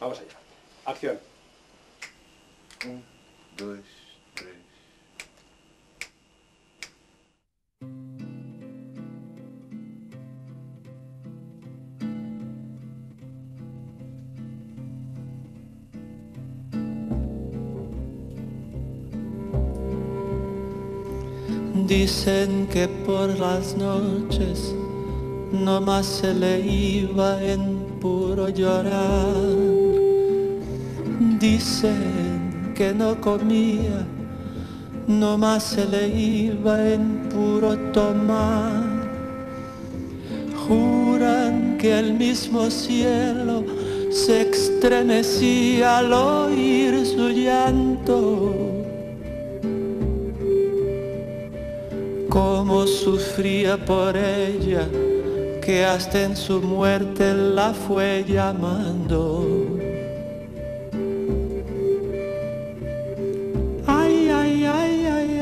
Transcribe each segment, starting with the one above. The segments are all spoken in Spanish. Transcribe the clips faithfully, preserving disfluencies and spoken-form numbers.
Vamos allá. Acción. Un, dos, tres. Dicen que por las noches no más se le iba en puro llorar. Dicen que no comía, no más se le iba en puro tomar. Juran que el mismo cielo se estremecía al oír su llanto. Cómo sufría por ella, que hasta en su muerte la fue llamando. Ay, ay, ay, ay,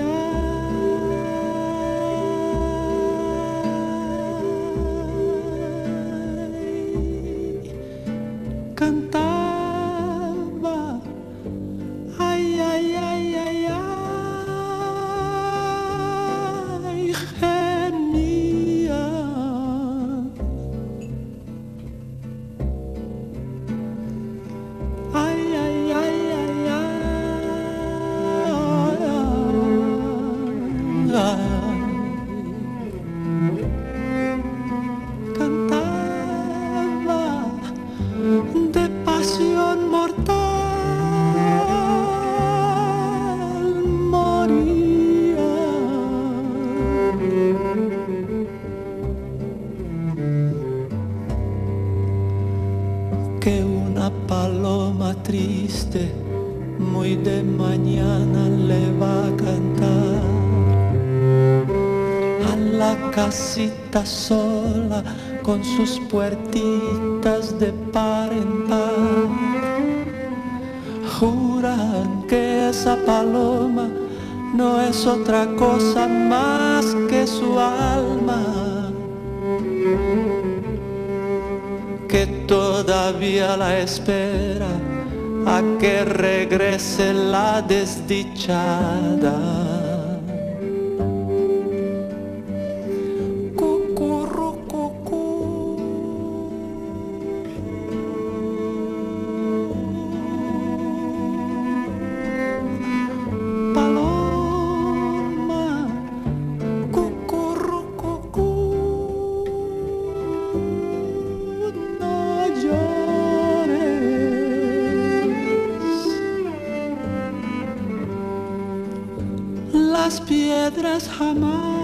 ay. Cantaba. Ay, ay, ay, ay, ay. Gemía. Ay, ay, ay, ay, ay, ay. Cantaba de pasión mortal, moría. Que una paloma triste muy de mañana le va a cantar a la casita sola con sus puertitas de par en par. Juran que esa paloma no es otra cosa más que su alma, que todavía la espera a que regrese la desdichada. Las piedras jamás